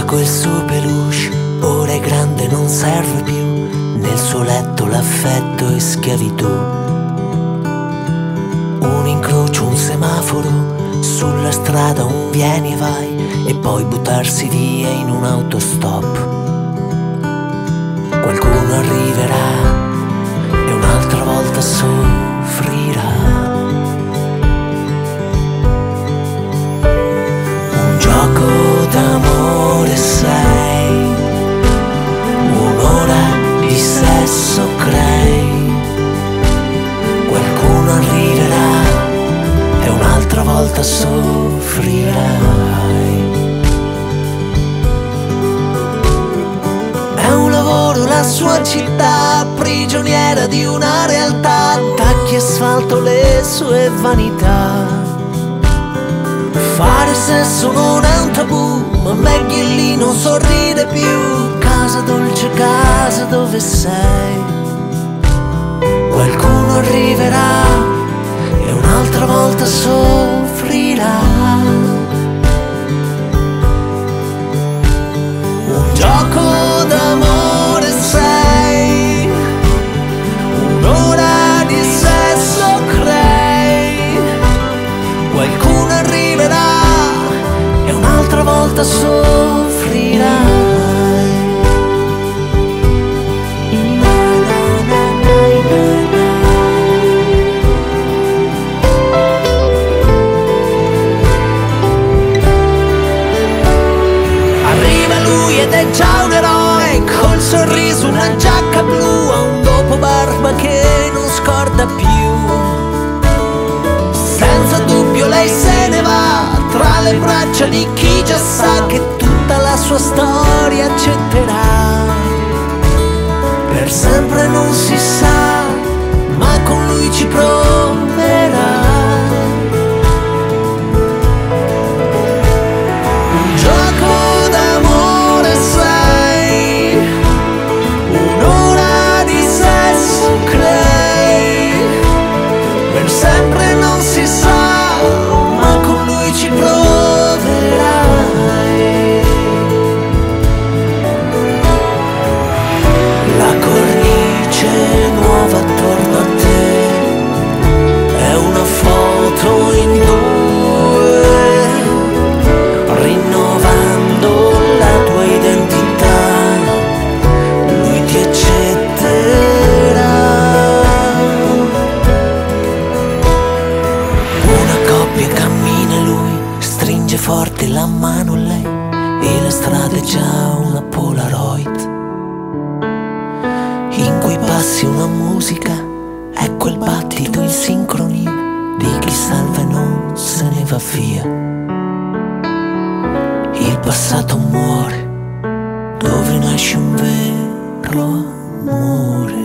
quel suo peluche, ora è grande, non serve più. Nel suo letto l'affetto è schiavitù. Un incrocio, un semaforo, sulla strada un vieni e vai, e poi buttarsi via in un autostop. Qualcuno arriverà e un'altra volta soffrirà. Un gioco d'amore sei, un'ora di sesso crei. Qualcuno arriverà e un'altra volta soffrirai. È un lavoro la sua città, prigioniera di una realtà, tacchi asfalto le sue vanità. Fare sesso non è un tabù, ma Maggie lì non sorride più. Casa dolce, casa dove sei. Qualcuno arriverà e un'altra volta soffrirà. Un gioco d'amore sei, un'ora di sesso crei. Qualcuno arriverà e un'altra volta soffrirai. Arriva lui ed è già un eroe, col sorriso, una giacca blu, ha un dopo barba che non scorda più. Senza dubbio lei se ne va tra le braccia di chi già sa che tutta la sua storia accetterà. Per sempre non si sa, ma con lui ci proverà. Un gioco d'amore sei, un'ora di sesso crei. Per sempre non si sa, ma con lui ci proverai. La cornice nuova attorno a te è una foto in due, rinnovando la tua identità. Lui ti accetterà. Una coppia cammina e lui stringe forte la mano a lei, e la strada è già una Polaroid in cui passi una musica, ecco il battito in sincronia di chi salva e non se ne va via. Il passato muore dove nasce un vero amore.